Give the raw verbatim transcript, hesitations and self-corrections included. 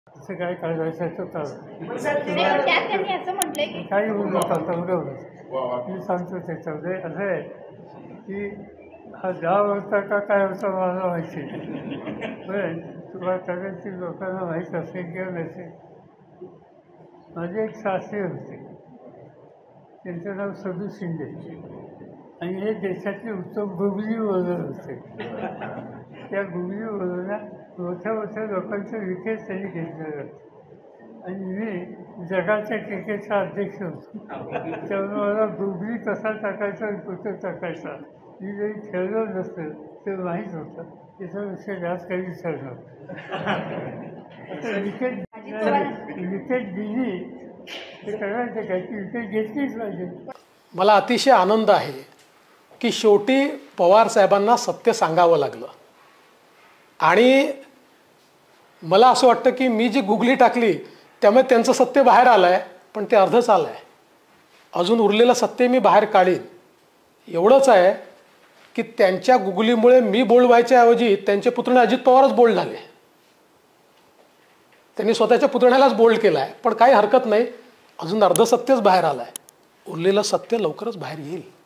असं काय करायचं तर त्यांनी असं म्हटलंय की काही होऊन चालतं उडवलं मी सांगतो त्याच्यामध्ये असं आहे की हा दहा वर्षा का काय होता मला माहिती बरं तुम्हाला कदाचित लोकांना माहीत असेल किंवा नसेल. माझे एक सासरे होते, त्यांचं नाव सदू शिंदे आणि हे देशातले उत्तम गुगली बोलर होते. त्या गुगली बोलरला मोठ्या मोठ्या लोकांचं विकेट त्यांनी घेतलेलं आणि मी जगाच्या क्रिकेटचा अध्यक्ष होतो. त्यामुळे मला गुगली कसा टाकायचा आणि कुठं टाकायचा मी जरी खेळलो नसतं ते माहीत होतं. त्याच्यापेक्षा जास्त काही विचारलं आता विकेट विकेट दिली ते करायचं काय की विकेट घेतलीच पाहिजे. मला अतिशय आनंद आहे की शेवटी पवार साहेबांना सत्य सांगावं लागलं आणि मला असं वाटतं की मी जी गुगली टाकली त्यामुळे त्यांचं सत्य बाहेर आलं आहे, पण ते अर्धच आलं आहे. अजून उरलेलं सत्य मी बाहेर काढीन. एवढंच आहे की त्यांच्या गुगलीमुळे मी बोल्ड व्हायच्याऐवजी त्यांचे पुतणे अजित पवारच बोल्ड झाले. त्यांनी स्वतःच्या पुतण्यालाच बोल्ड केलं आहे, पण काही हरकत नाही. अजून अर्ध सत्यच बाहेर आलं आहे. उरलेलं सत्य लवकरच बाहेर येईल.